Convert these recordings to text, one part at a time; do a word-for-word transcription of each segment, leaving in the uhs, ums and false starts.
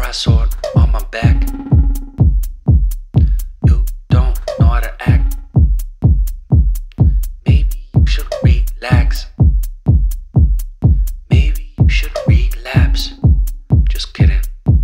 dry sword on my back. You don't know how to act. Maybe you should relax. Maybe you should relapse. Just kidding.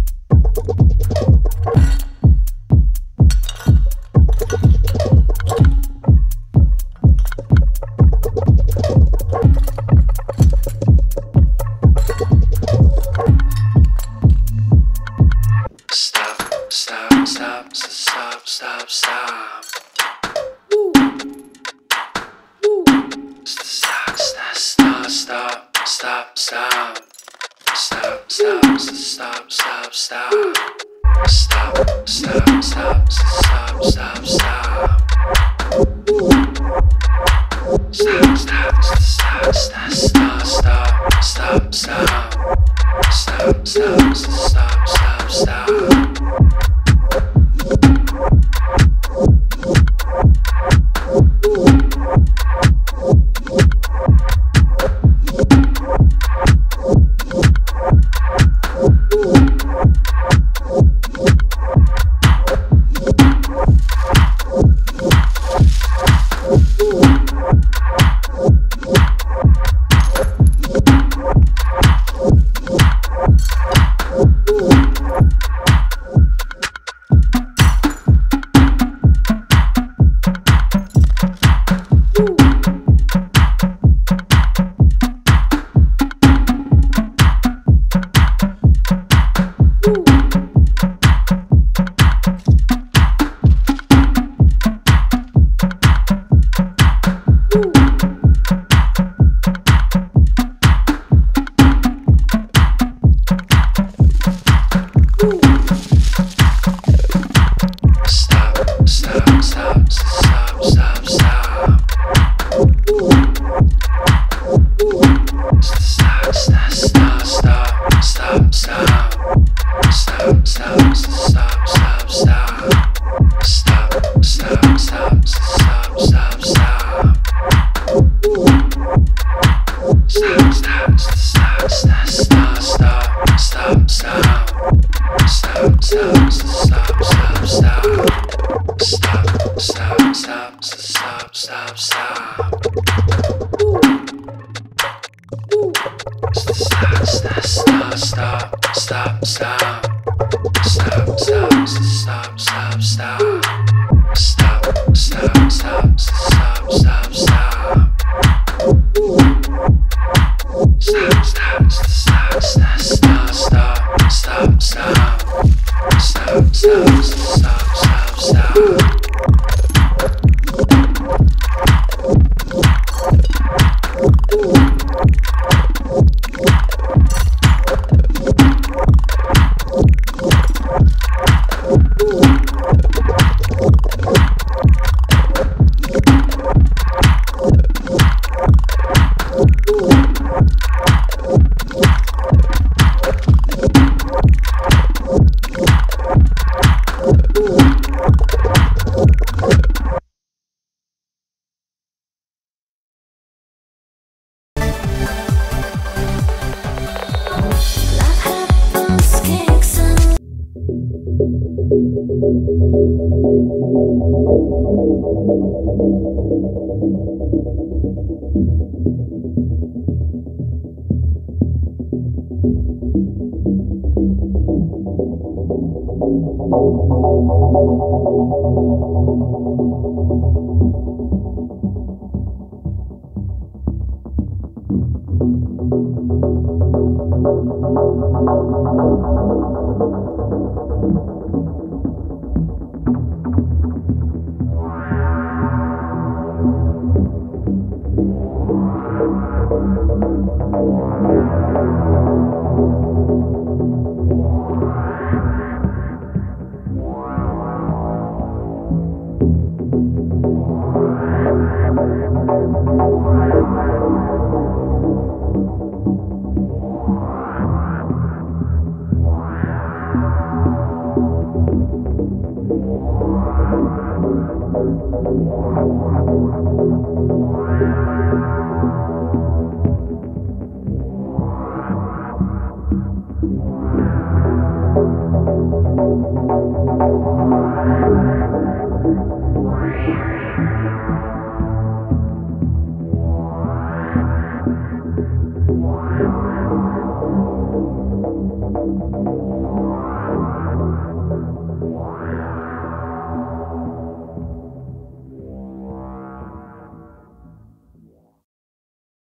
Stop, stop, stop, stop, stop, stop. Woo. Woo. Stop, stop, stop, stop, stop, stop. Stop, stop, stop, stop, stop. Stop, stop, stop, stop, stop, stop. Stop, stop, stop, stop, stop, stop, stop, stop. Stop, stop, stop, stop, stop.